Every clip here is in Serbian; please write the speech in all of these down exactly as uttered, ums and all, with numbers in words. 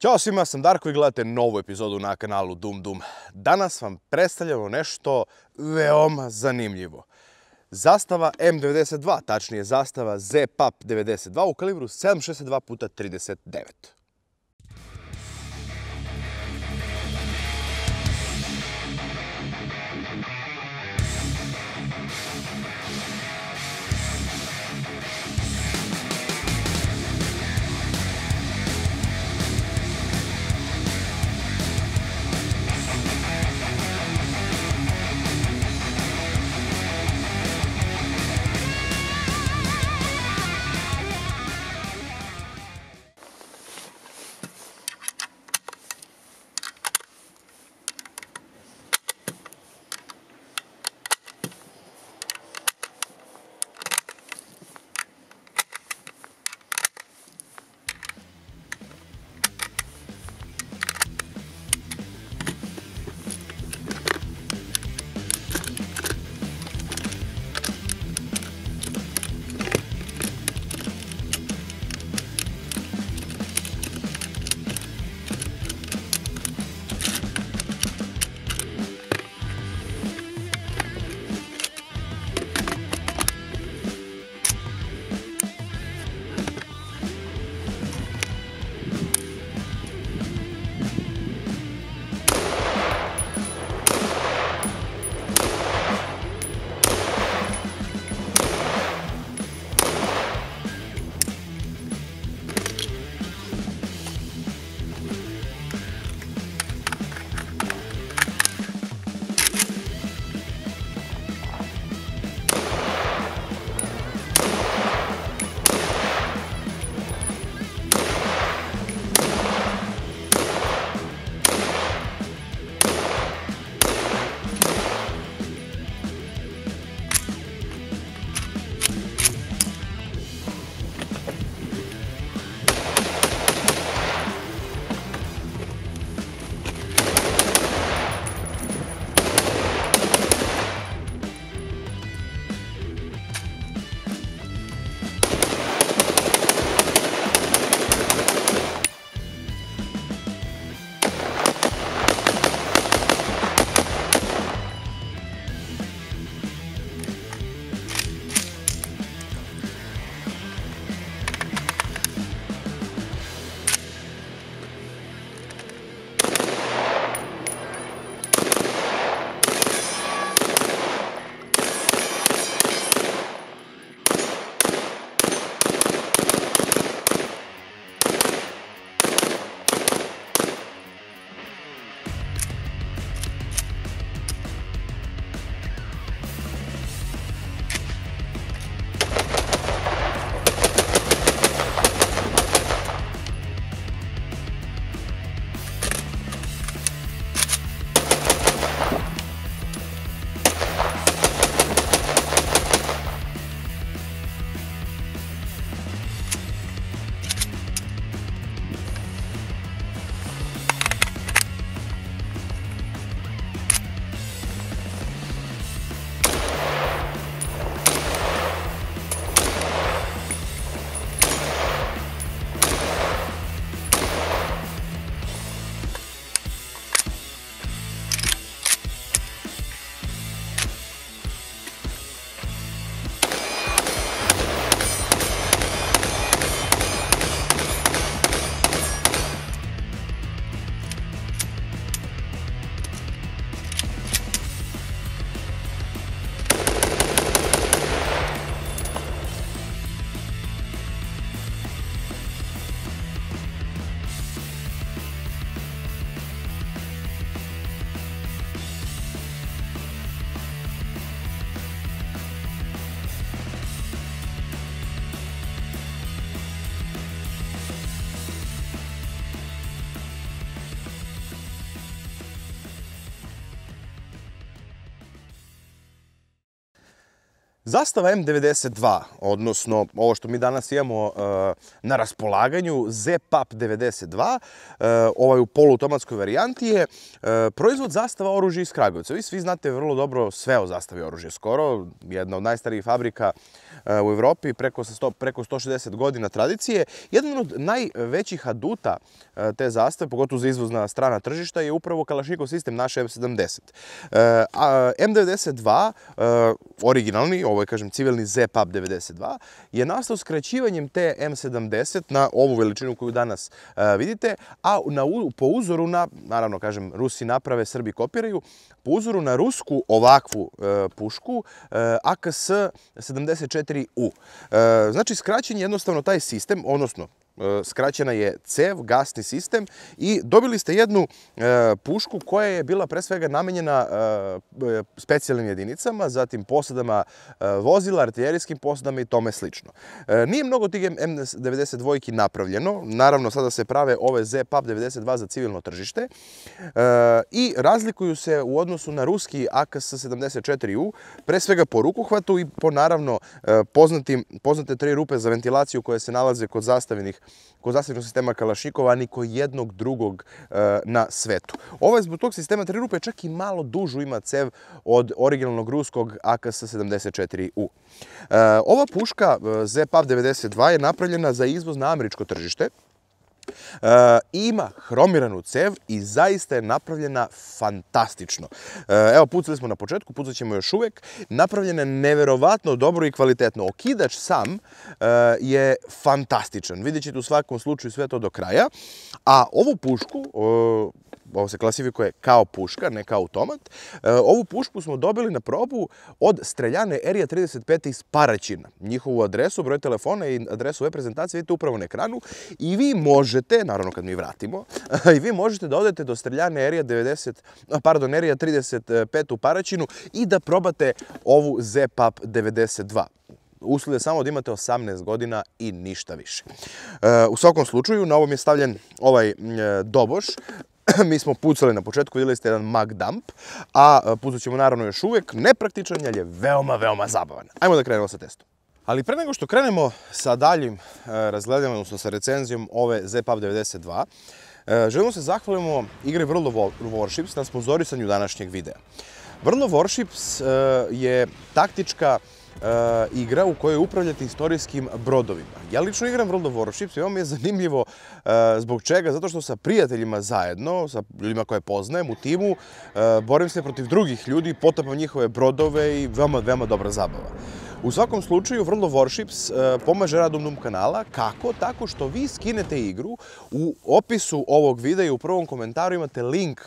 Ćao svima, sam Darko i gledate novu epizodu na kanalu Dum Dum. Danas vam predstavljamo nešto veoma zanimljivo. Zastava M devedeset dva, tačnije zastava Z P A P devedeset dva u kalibru sedam šezdeset dva puta trideset devet. Zastava M devedeset dva, odnosno ovo što mi danas imamo uh, na raspolaganju, Z P A P devedeset dva, uh, ovaj u poluautomatskoj varijanti je uh, proizvod Zastava oružja iz Kragujevca. Vi svi znate vrlo dobro sve o Zastavi oružja skoro, jedna od najstarijih fabrika uh, u Evropi, preko, sto, preko sto šezdeset godina tradicije. Jedan od najvećih aduta uh, te zastave, pogotovo za izvoz na strana tržišta, je upravo Kalašnikov sistem naš M sedamdeset. Uh, a M devedeset dva, uh, originalni, ovo je, kažem, civilni Z P A P devedeset dva, je nastao skraćivanjem te M sedamdeset na ovu veličinu koju danas uh, vidite, a na, po uzoru na, naravno, kažem, Rusi naprave, Srbi kopiraju, po uzoru na rusku ovakvu uh, pušku uh, A K S sedamdeset četiri U. Uh, znači, skraćen je jednostavno taj sistem, odnosno, skraćena je cev, gasni sistem i dobili ste jednu e, pušku koja je bila pre svega namenjena e, specijalnim jedinicama, zatim posadama e, vozila, artiljerijskim posadama i tome slično. E, nije mnogo tih M devedeset dva napravljeno, naravno sada se prave ove Z P A P devedeset dva za civilno tržište e, i razlikuju se u odnosu na ruski A K S sedamdeset četiri U, pre svega po rukohvatu i po naravno e, poznatim, poznate tri rupe za ventilaciju koje se nalaze kod zastavenih kod zastavnog sistema Kalašnikova, ni kod jednog drugog e, na svetu. Ovaj zbog tog sistema tri rupe čak i malo dužu ima cev od originalnog ruskog A K S sedamdeset četiri U. E, ova puška Z P A P devedeset dva je napravljena za izvoz na američko tržište. E, ima hromiranu cev i zaista je napravljena fantastično. E, evo, pucali smo na početku, pucat ćemo još uvek. Napravljena je neverovatno dobro i kvalitetno. Okidač sam e, je fantastičan. Vidjet ćete u svakom slučaju sve to do kraja. A ovu pušku, e, ovo se klasifikuje kao puška, ne kao automat. E, ovu pušku smo dobili na probu od streljane Erija trideset pet iz Paraćina. Njihovu adresu, broj telefona i adresu web prezentacije vidite upravo na ekranu i vi možete, naravno kad mi vratimo, i vi možete da odete do streljane Erija devedeset, pardon, Erija trideset pet u Paraćinu i da probate ovu Z P A P devedeset dva. Uslov je samo da imate osamnaest godina i ništa više. E, u svakom slučaju, na ovom je stavljen ovaj e, doboš. Mi smo pucali na početku, vidjeli ste jedan mag dump, a pucat ćemo naravno još uvijek. Nepraktičan, jer je veoma, veoma zabavan. Ajmo da krenemo sa testom. Ali pre nego što krenemo sa daljim razgledanjem, odnosno sa recenzijom ove Z P A P devedeset dva, želimo se zahvalimo igri World of Warships na sponzorisanju današnjeg videa. World of Warships je taktička igra u kojoj upravljate istorijskim brodovima. Ja lično igram World of Warships i ovo mi je zanimljivo zbog čega, zato što sa prijateljima zajedno, sa ljudima koje poznajem u timu, borim se protiv drugih ljudi, potapam njihove brodove i veoma, veoma dobra zabava. U svakom slučaju, World of Warships pomaže rad Dum Dum kanala. Kako? Tako što vi skinete igru, u opisu ovog videa i u prvom komentaru imate link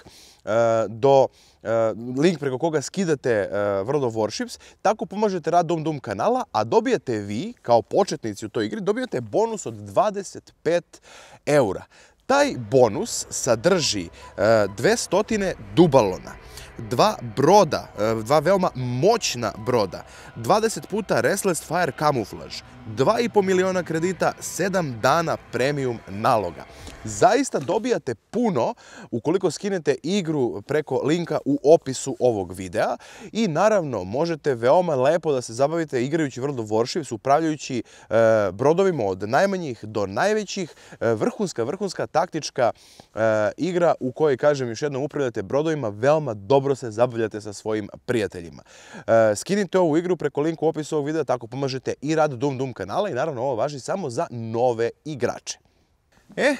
do link preko koga skidate World of Warships, tako pomažete rad Dum Dum kanala, a dobijete vi, kao početnici u toj igri, dobijate bonus od dvadeset pet eura. Taj bonus sadrži dvesta dubalona, dva broda, dva veoma moćna broda, dvadeset puta Restless Fire Camouflage, dva i po miliona kredita, sedam dana premium naloga. Zaista dobijate puno ukoliko skinete igru preko linka u opisu ovog videa i naravno možete veoma lepo da se zabavite igrajući World of Warships, upravljajući e, brodovima od najmanjih do najvećih, e, vrhunska, vrhunska taktička e, igra u kojoj, kažem još jednom, upravljate brodovima, veoma dobro se zabavljate sa svojim prijateljima. E, skinite ovu igru preko linka u opisu ovog videa, tako pomažete i rad Dum Dum kanala i naravno ovo važi samo za nove igrače. E,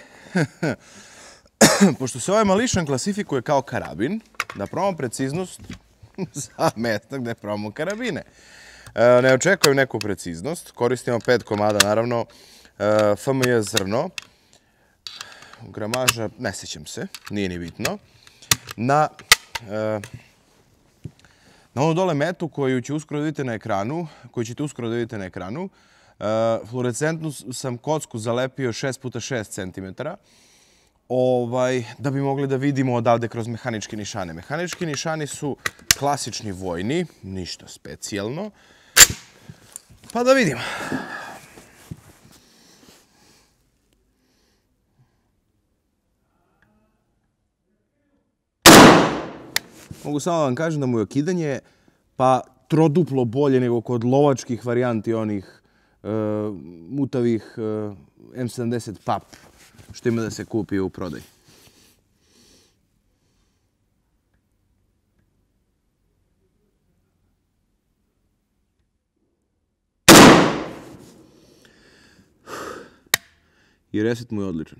pošto se ovaj mališan klasifikuje kao karabin, da probamo preciznost za mesta gde probamo karabine. E, ne očekujem neku preciznost, koristimo pet komada, naravno, e, F M J zrno, gramaža, ne sjećam se, nije ni bitno, na, e, na ono dole metu koju će uskoro da vidite na ekranu, koju ćete uskoro da vidite na ekranu, Uh, fluorescentnu sam kocku zalepio šest puta šest centimetara ovaj, da bi mogli da vidimo odavde kroz mehaničke nišane. Mehanički nišani su klasični vojni, ništa specijalno. Pa da vidimo. Mogu samo da vam kažem da mu je okidanje pa troduplo bolje nego kod lovačkih varijanti onih mutavih M sedamdeset P A P što ima da se kupi u prodaj. I reset mu je odličan.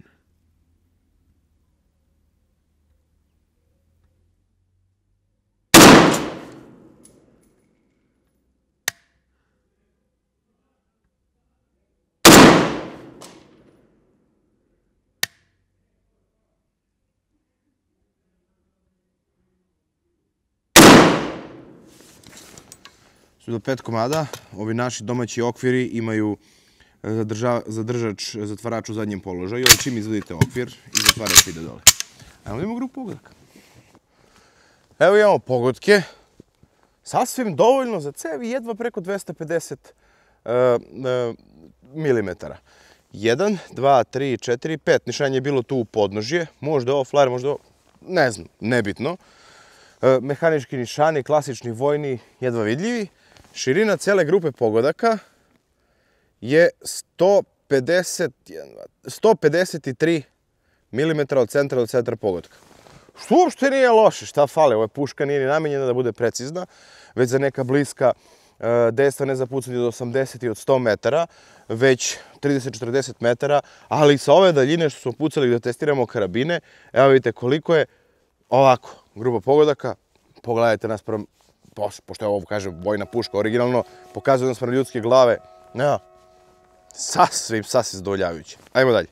Su do pet komada, ovi naši domaći okviri imaju zadržač, zatvarač u zadnjem položaju. Ovo čim izvodite okvir i zatvarač ide dole. Evo imamo grupu pogodaka. Evo imamo pogodke. Sasvim dovoljno za cev i jedva preko dvesta pedeset milimetara. jedan, dva, tri, četiri, pet. Nišanje je bilo tu u podnožje. Možda ovo flajer, možda ovo, ne znam, nebitno. Mehanički nišani, klasični vojni, jedva vidljivi. Širina cele grupe pogodaka je sto pedeset tri milimetra od centra do centra pogodka. Što uopšte nije loše, šta fale, ova puška nije ni namenjena da bude precizna, već za neka bliska dejstva ne za pucanje od osamdeset i od sto metara, već trideset do četrdeset metara, ali sa ove daljine što smo pucali da testiramo karabine, evo vidite koliko je ovako, grupa pogodaka, pogledajte nas prvom, pošto je ovo, kažem, vojna puška, originalno, pokazuje nas prema ljudske glave, evo, sasvim, sasvim zadovoljavajuće. Ajmo dalje.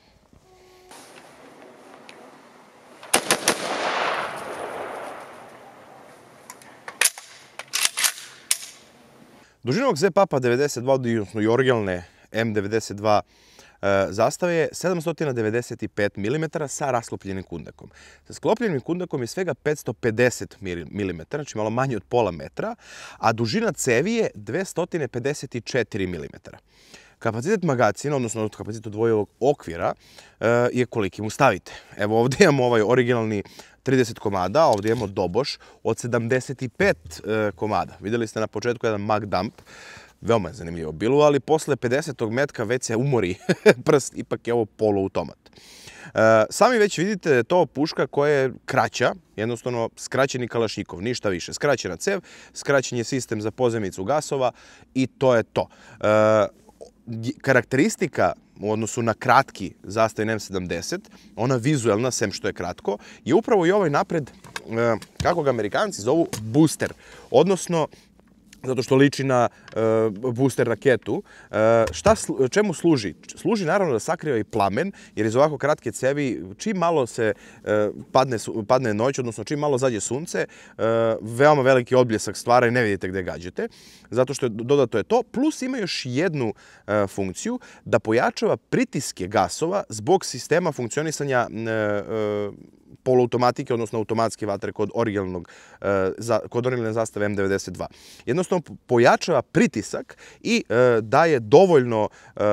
Dužina ovog Z P A P-a devedeset dva, odnosno i originalne M devedeset dva zastave je sedamsto devedeset pet milimetara sa rasklopljenim kundakom. Sa sklopljenim kundakom je svega petsto pedeset milimetara, znači malo manje od pola metra, a dužina cevi je dvesta pedeset četiri milimetara. Kapacitet magacina, odnosno kapacitet odvojivog okvira, je koliki mu stavite. Evo ovdje imamo ovaj originalni trideset komada, ovdje imamo doboš od sedamdeset pet komada. Vidjeli ste na početku jedan mag dump, veoma je zanimljivo bilo, ali posle pedesetog metka već se umori prst, ipak je ovo poluautomat. Sami već vidite da je to puška koja je kraća, jednostavno skraćeni kalašnjikov, ništa više. Skraćena cev, skraćen je sistem za pozemicu gasova i to je to. Karakteristika u odnosu na kratki zastavni M sedamdeset, ona vizuelna, sem što je kratko, je upravo i ovaj napred, kako ga Amerikanci zovu, booster, odnosno zato što liči na booster raketu. Čemu služi? Služi naravno da sakriva i plamen, jer iz ovako kratke cevi, čim malo se padne noć, odnosno čim malo zađe sunce, veoma veliki odbljesak stvara i ne vidite gde gađate. Zato što dodato je to, plus ima još jednu funkciju da pojačava pritiske gasova zbog sistema funkcionisanja poluautomatike, odnosno automatske vatre kod originalne zastave M devedeset dva. Jednostavno pojačava pritisak i daje dovoljno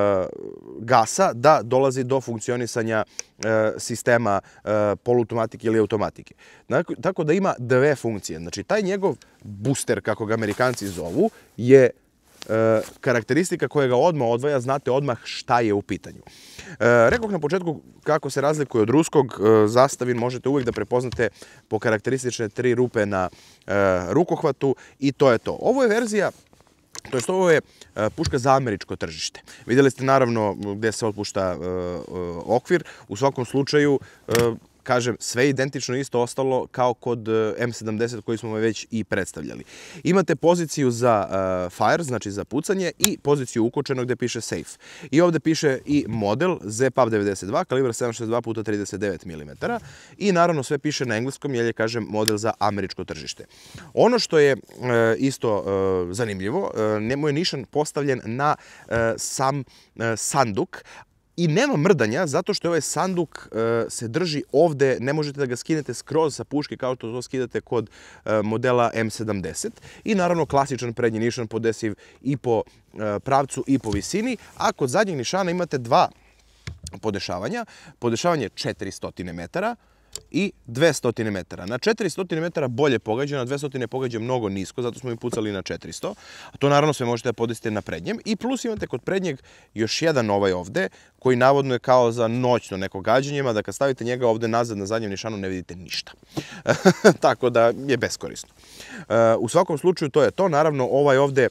gasa da dolazi do funkcionisanja sistema poluautomatike ili automatike. Tako da ima dve funkcije. Znači, taj njegov booster, kako ga Amerikanci zovu, je karakteristika koja ga odmah odvaja, znate odmah šta je u pitanju. Rekoh na početku kako se razlikuje od ruskog, zastavin možete uvijek da prepoznate po karakteristične tri rupe na rukohvatu i to je to. Ovo je verzija, to jest ovo je puška za američko tržište. Vidjeli ste naravno gdje se otpušta okvir, u svakom slučaju kažem, sve identično isto ostalo kao kod M sedamdeset koji smo već i predstavljali. Imate poziciju za fire, znači za pucanje, i poziciju ukočenog gdje piše safe. I ovdje piše i model Z P A P devedeset dva, kalibar sedam šezdeset dva puta trideset devet milimetara. I naravno sve piše na engleskom jer je, kažem, model za američko tržište. Ono što je isto zanimljivo, njemu je nišan postavljen na sam sanduk, i nema mrdanja, zato što ovaj sanduk se drži ovde, ne možete da ga skinete skroz sa puške kao što to skidate kod modela M sedamdeset. I naravno klasičan prednji nišan podesiv i po pravcu i po visini, a kod zadnjeg nišana imate dva podešavanja. Podešavanje četiristo metara i dvesta metara. Na četiristo metara bolje pogađa, na dvesta pogađa mnogo nisko, zato smo mi pucali na četiristo. A to naravno sve možete da podesite na prednjem. I plus imate kod prednjeg još jedan ovaj ovde, koji navodno je kao za noćno neko gađanje, da kad stavite njega ovde nazad na zadnjem nišanu ne vidite ništa. Tako da je beskorisno. U svakom slučaju to je to. Naravno ovaj ovde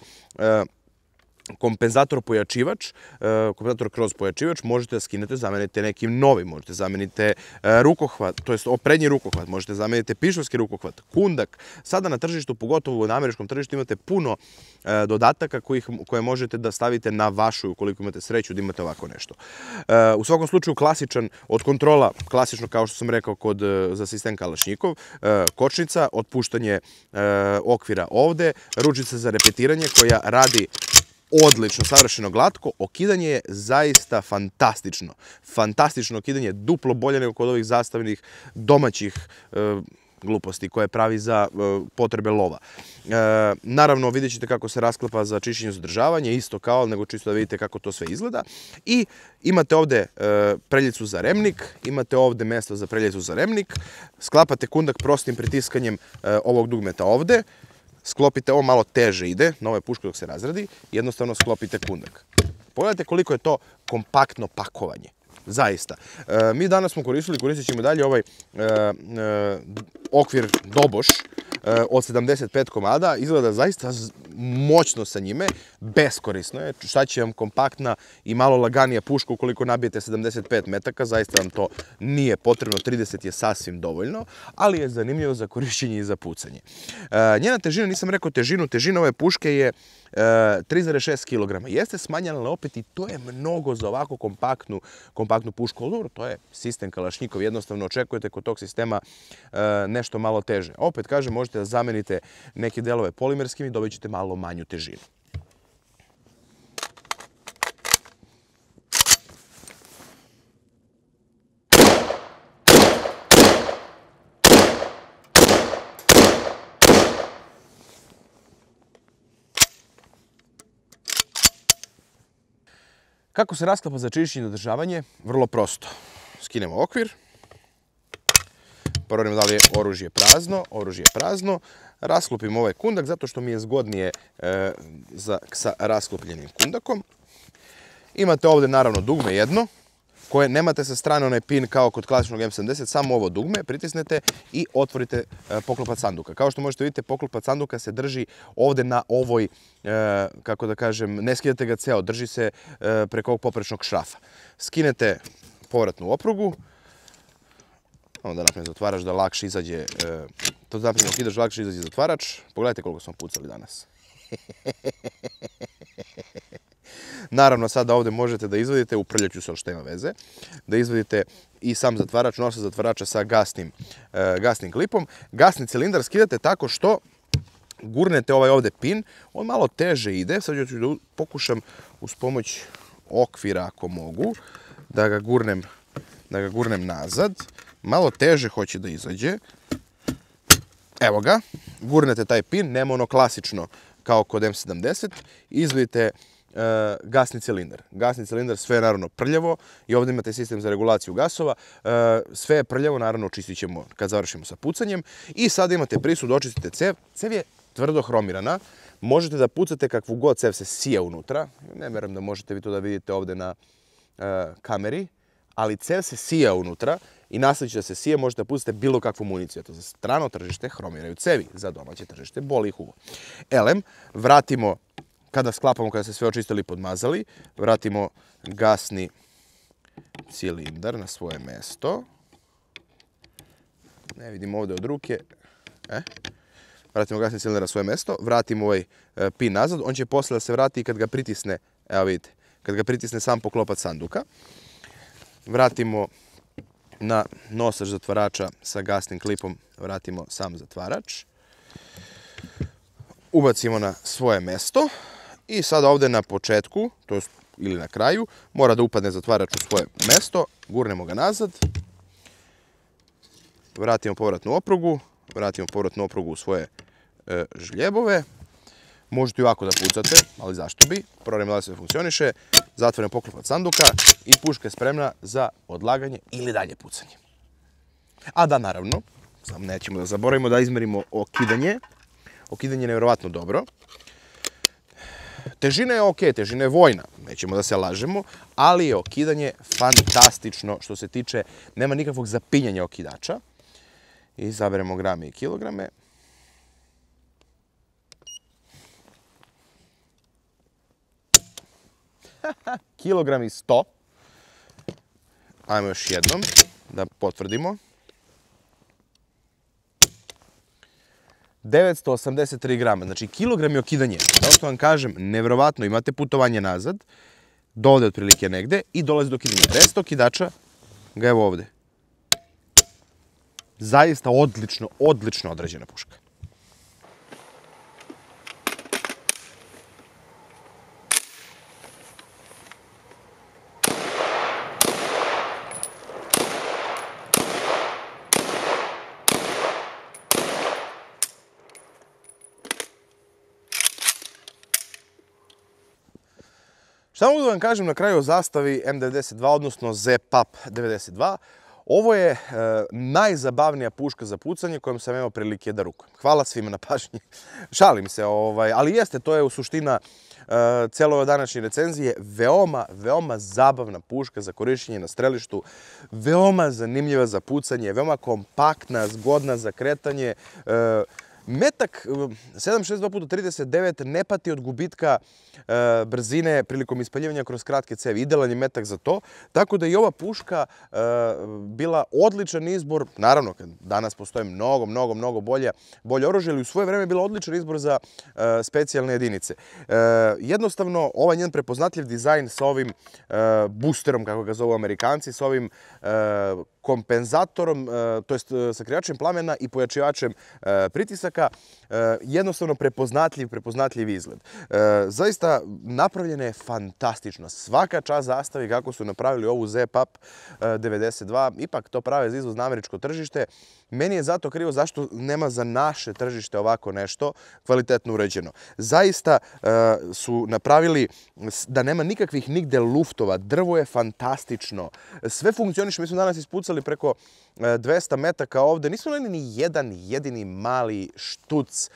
kompenzator pojačivač, kompenzator kroz pojačivač, možete da skinete, zamenite nekim novim, možete zamenite rukohvat, to je prednji rukohvat, možete zamenite pišovski rukohvat, kundak. Sada na tržištu, pogotovo na američkom tržištu, imate puno dodataka koje možete da stavite na vašu, ukoliko imate sreću da imate ovako nešto. U svakom slučaju klasičan, od kontrola, klasično kao što sam rekao kod za sistem Kalašnjikov, kočnica, otpuštanje okvira ovde, ručica za repetiranje koja radi odlično, savršeno glatko. Okidanje je zaista fantastično. Fantastično okidanje, duplo bolje nego kod ovih zastavnih domaćih gluposti koje pravi za potrebe lova. Naravno, vidjet ćete kako se rasklapa za čišćenje i zadržavanje, isto kao, nego čisto da vidite kako to sve izgleda. I imate ovde preljicu za remnik, imate ovde mesto za preljicu za remnik, sklapate kundak prostim pritiskanjem ovog dugmeta ovde, sklopite, ovo malo teže ide, na ovoj puški dok se razradi, jednostavno sklopite kundak. Pogledajte koliko je to kompaktno pakovanje. Zaista. Mi danas smo koristili, koristit ćemo dalje ovaj okvir Doboš od sedamdeset pet komada. Izgleda zaista moćno sa njime, beskorisno je. Šta će vam kompaktna i malo laganija puška ukoliko nabijete sedamdeset pet metaka, zaista vam to nije potrebno, trideset je sasvim dovoljno, ali je zanimljivo za korišćenje i za pucanje. Njena težina, nisam rekao težinu, težina ove puške je tri zarez šest kilograma. Jeste smanjena, ali opet i to je mnogo za ovako kompaktnu, kompaktnu pušku. Ali dobro, to je sistem Kalašnjikov, jednostavno očekujete kod tog sistema nešto malo teže. Opet kažem, možete da zamenite neke delove polimerskim i dobit ćete malo manju težinu. Kako se rasklapa za čišćenje i održavanje? Vrlo prosto. Skinemo okvir, proverimo da li je oružje prazno, oružje je prazno, rasklopimo ovaj kundak zato što mi je zgodnije sa rasklopljenim kundakom. Imate ovde naravno dugme jedno, koje nemate sa strane onaj pin kao kod klasičnog M sedamdeset, samo ovo dugme, pritisnete i otvorite poklopac sanduka. Kao što možete vidjeti, poklopac sanduka se drži ovde na ovoj, kako da kažem, ne skidate ga ceo, drži se preko ovog poprečnog šrafa. Skinete povratnu oprugu, onda napravim zatvarač da lakše izađe, to napravim okidač da lakše izađe zatvarač. Pogledajte koliko smo pucali danas. Naravno, sada ovde možete da izvadite, uprljat ću se, ali šta ima veze, da izvadite i sam zatvarač, nosa zatvarača sa gasnim klipom. Gasni cilindar skidate tako što gurnete ovaj ovde pin, on malo teže ide, sad ću da pokušam uz pomoć okvira, ako mogu, da ga gurnem, da ga gurnem nazad. Malo teže hoće da izađe. Evo ga, gurnete taj pin, nema ono klasično kao kod M sedamdeset, izvadite gasni cilindar. Gasni cilindar, sve je naravno prljavo i ovdje imate sistem za regulaciju gasova. Sve je prljavo, naravno očistit ćemo kad završimo sa pucanjem. I sada imate prisud, očistite cev. Cev je tvrdo hromirana. Možete da pucate kakvu god, cev se sija unutra. Ne verujem da možete vi to da vidite ovdje na kameri, ali cev se sija unutra i nastavit će da se sije, možete da pucate bilo kakvu municiju. Eto, za strano tržište hromiraju cevi, za domaće tržište boli ih uvo. Elem, vratimo, kada sklapamo, kada se sve očistili i podmazali, vratimo gasni cilindar na svoje mesto. Ne vidim ovdje od ruke. E? Vratimo gasni cilindar na svoje mesto, vratimo ovaj pin nazad, on će posle da se vrati i kad ga pritisne, evo vidite, kad ga pritisne sam poklopac sanduka. Vratimo na nosač zatvarača sa gasnim klipom, vratimo sam zatvarač. Ubacimo na svoje mesto i sada ovdje na početku, to ili na kraju, mora da upadne zatvarač u svoje mesto, gurnemo ga nazad, vratimo povratnu oprugu, vratimo povratnu oprugu u svoje žljebove. Možete i ovako da pucate, ali zašto bi? Proverimo da li sve funkcioniše, zatvorimo poklopac sanduka i puška je spremna za odlaganje ili dalje pucanje. A da, naravno, samo nećemo da zaboravimo da izmerimo okidanje. Okidanje je nevjerovatno dobro. Težina je ok, težina je vojna, nećemo da se lažemo, ali je okidanje fantastično što se tiče, nema nikakvog zapinjanja okidača. I zaberemo grame i kilograme. Kilogram i sto. Ajmo još jednom da potvrdimo. devetsto osamdeset tri grama, znači kilogram je okidanje. Kao što vam kažem, nevjerovatno, imate putovanje nazad, do ovde otprilike negde i dolazi do okidanja. Rest okidača ga evo ovde. Zaista odlično, odlično odrađena puška. Šta mogu da vam kažem na kraju o zastavi M devedeset dva, odnosno Z P A P devedeset dva? Ovo je e, najzabavnija puška za pucanje kojom sam imao prilike da rukujem. Hvala svima na pažnji. Šalim se, ovaj, ali jeste, to je u suština e, celo ove današnje recenzije. Veoma, veoma zabavna puška za korišćenje na strelištu. Veoma zanimljiva za pucanje, veoma kompaktna, zgodna za kretanje. E, Metak sedam šezdeset dva puta trideset devet ne pati od gubitka e, brzine prilikom ispaljivanja kroz kratke cevi. Idealan je metak za to. Tako da je i ova puška e, bila odličan izbor. Naravno, danas postoje mnogo, mnogo, mnogo bolje, bolje oružje, ali u svoje vreme je bila odličan izbor za e, specijalne jedinice. E, jednostavno, ovaj njen prepoznatljiv dizajn sa ovim e, boosterom, kako ga zovu Amerikanci, sa ovim e, kompenzatorom, to jest sakrivačem plamena i pojačivačem pritisaka, jednostavno prepoznatljiv, prepoznatljiv izgled. Zaista napravljena je fantastično. Svaka čast zastavi kako su napravili ovu Z P A P devedeset dva, ipak to prave za izvoz na američko tržište. Meni je zato krivo zašto nema za naše tržište ovako nešto kvalitetno uređeno. Zaista su napravili da nema nikakvih nigde luftova. Drvo je fantastično. Sve funkcioniše. Mi smo danas ispucali preko dvesta metaka ovde. Nismo imali ni jedan jedini mali štuc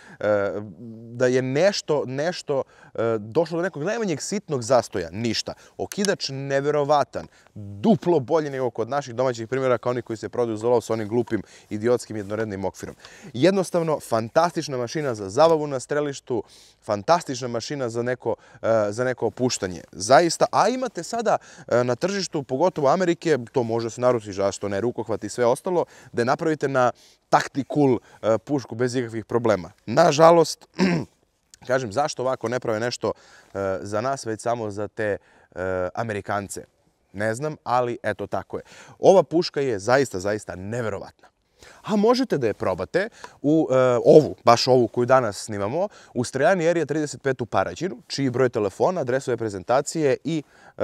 da je nešto, nešto došlo do nekog najmanjeg sitnog zastoja. Ništa. Okidač neverovatan. Duplo bolji nego kod naših domaćih primjera kao oni koji se prodaju za lov sa onim glupim idiotskim jednorednim okvirom. Jednostavno, fantastična mašina za zabavu na strelištu, fantastična mašina za neko, za neko opuštanje. Zaista, a imate sada na tržištu, pogotovo Amerike, to može se naručiti, zašto ne, rukohvat i sve ostalo, da je napravite na tactical pušku bez ikakvih problema. Nažalost, kažem, zašto ovako ne prave nešto za nas, već samo za te Amerikance? Ne znam, ali eto tako je. Ova puška je zaista, zaista neverovatna. A možete da je probate u uh, ovu, baš ovu koju danas snimamo, u Strejani Erija trideset pet u Paraćinu, čiji broj telefona, adresu prezentacije i uh,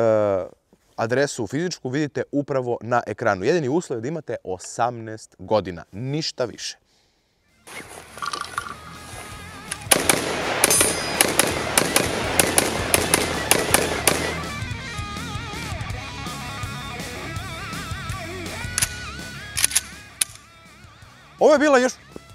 adresu fizičku vidite upravo na ekranu. Jedini uslov je da imate osamnaest godina, ništa više. Ovo je bila još...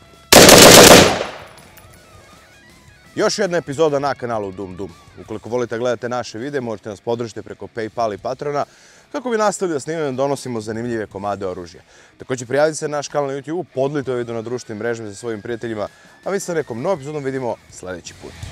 još jedna epizoda na kanalu Dum Dum. Ukoliko volite gledate naše videe, možete nas podržiti preko PayPal i Patrona kako bi nastavili da snimamo i donosimo zanimljive komade oružja. Također prijavite se na naš kanal na YouTube, podlite ovaj video na društvenim mrežama sa svojim prijateljima, a mi se sa nekom novom epizodom vidimo sljedeći put.